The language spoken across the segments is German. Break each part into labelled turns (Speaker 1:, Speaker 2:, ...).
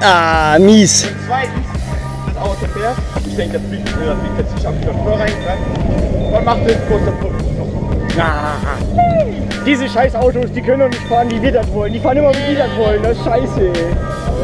Speaker 1: Ah, mies.
Speaker 2: Und zweitens, das Auto fährt, ich denke, das fliegt jetzt nicht auf die Spur rein, man macht das kurz am Punkt.
Speaker 1: Diese scheiß Autos, die können doch nicht fahren, wie wir das wollen. Die fahren immer, wie die das wollen. Das ist scheiße, ey.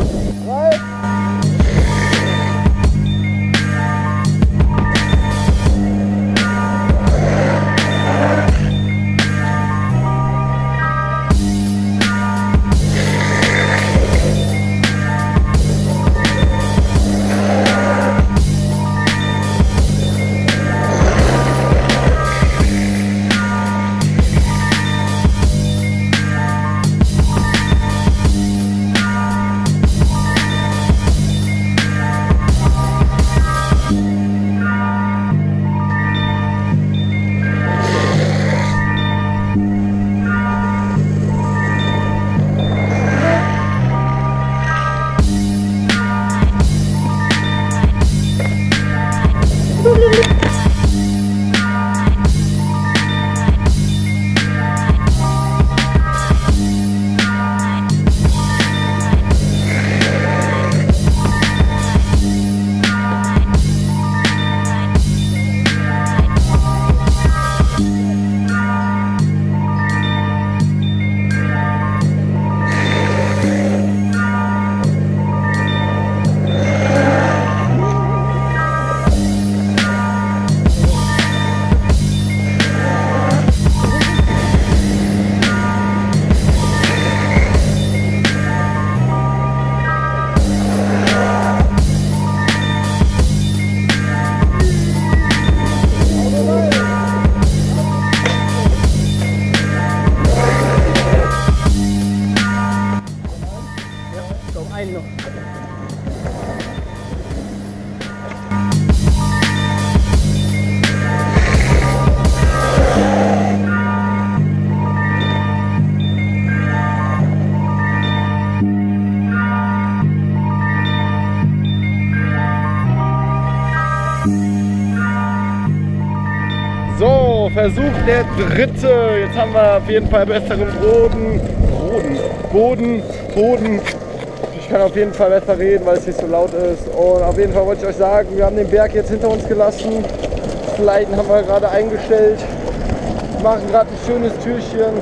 Speaker 2: So, Versuch der dritte. Jetzt haben wir auf jeden Fall besseren Boden. Ich kann auf jeden Fall besser reden, weil es nicht so laut ist. Und auf jeden Fall wollte ich euch sagen, wir haben den Berg jetzt hinter uns gelassen. Das Leiten haben wir gerade eingestellt. Wir machen gerade ein schönes Türchen.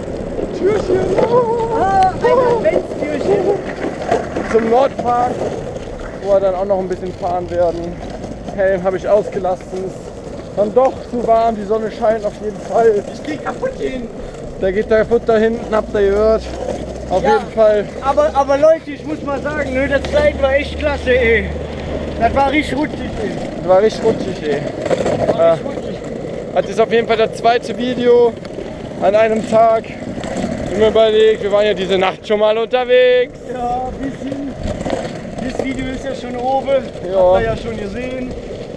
Speaker 1: Ein Adventstürchen.
Speaker 2: Zum Nordpark, wo wir dann auch noch ein bisschen fahren werden. Helm habe ich ausgelassen. Ist dann doch zu warm, die Sonne scheint auf jeden Fall.
Speaker 1: Ich geh kaputt hin.
Speaker 2: Der geht kaputt da hinten, habt ihr gehört. Auf jeden Fall.
Speaker 1: Aber Leute, ich muss mal sagen, ne, das Leiten war echt klasse, ey. Das war richtig rutschig, ey.
Speaker 2: Das war richtig rutschig, ey. Das ist auf jeden Fall das zweite Video an einem Tag. Ich mir überlegt, wir waren ja diese Nacht schon mal unterwegs.
Speaker 1: Ja, ein bisschen. Das Video ist ja schon oben.
Speaker 2: Ja.
Speaker 1: Habt ihr ja schon gesehen.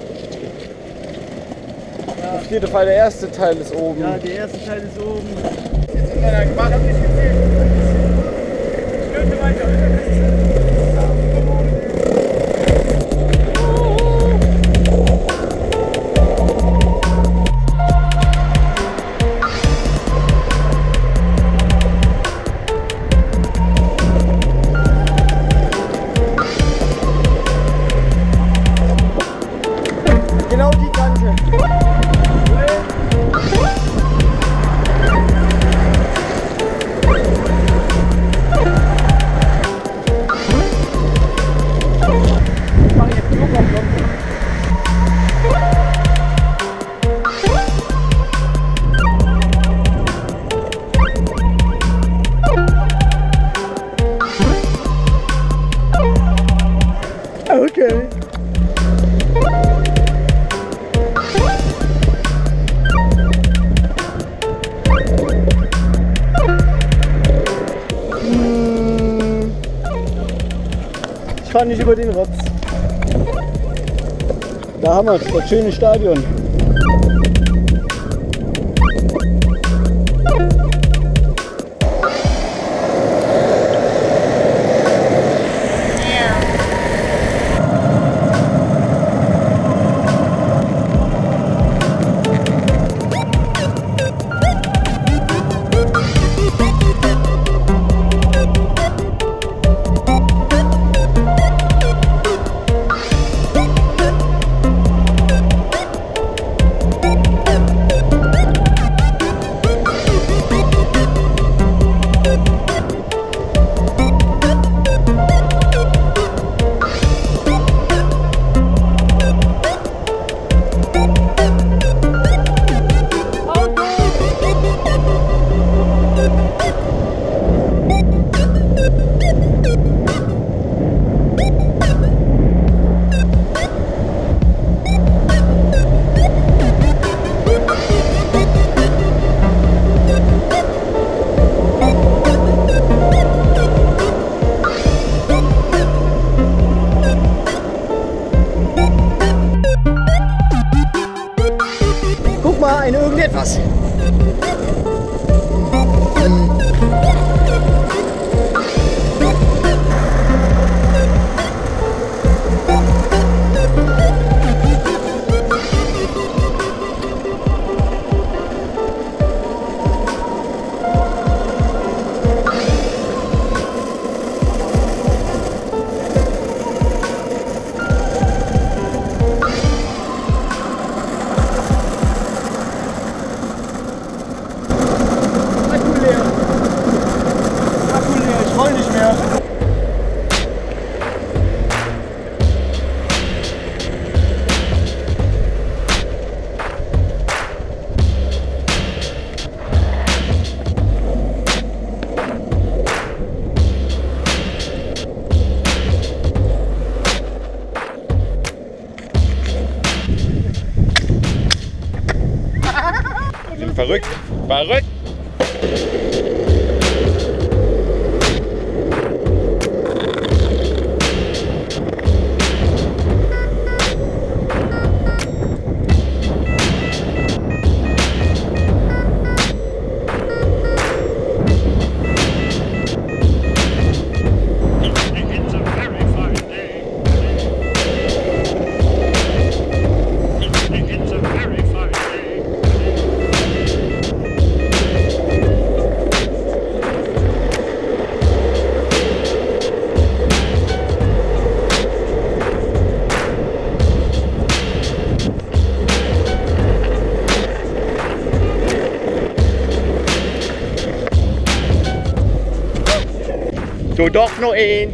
Speaker 2: Auf jeden Fall der erste Teil ist oben.
Speaker 1: Ja, der erste Teil ist oben.
Speaker 2: Jetzt in meiner gemacht.
Speaker 1: Ich hab nicht gesehen. Ich könnte weiter. Genau die Kante. Okay. Ich fahre nicht über den Rotz. Da haben wir es, das schöne Stadion.
Speaker 3: Verrückt, verrückt.
Speaker 1: So, doch noch ein.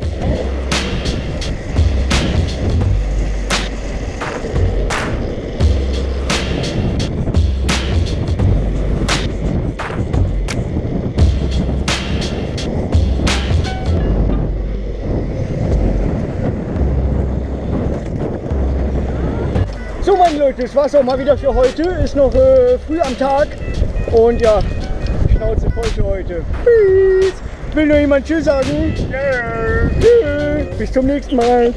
Speaker 1: So meine Leute, das war's auch mal wieder für heute. Ist noch früh am Tag und ja, Schnauze voll für heute. Peace. Will nur jemand Tschüss sagen? Yeah. Tschüss. Bis zum nächsten Mal.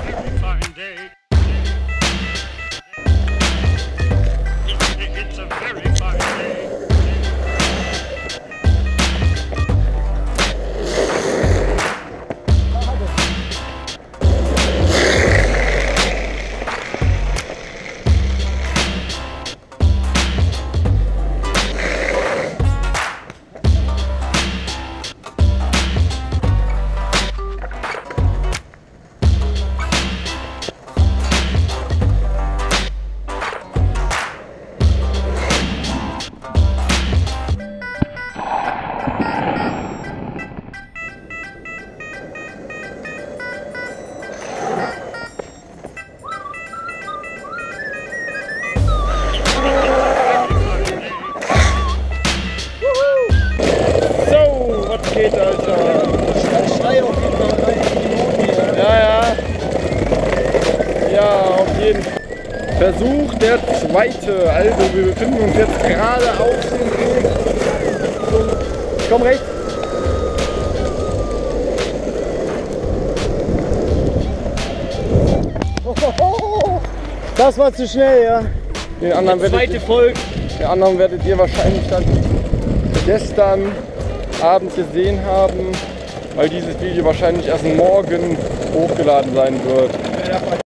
Speaker 2: Geht, Alter.
Speaker 1: Schrei auf jeden Fall rein.
Speaker 2: Ja, auf jeden Fall. Versuch der zweite. Also wir befinden uns jetzt gerade auf dem Weg. Komm rechts.
Speaker 1: Das war zu schnell, ja.
Speaker 2: Den anderen werdet ihr wahrscheinlich dann gestern Abend gesehen haben, weil dieses Video wahrscheinlich erst morgen hochgeladen sein wird.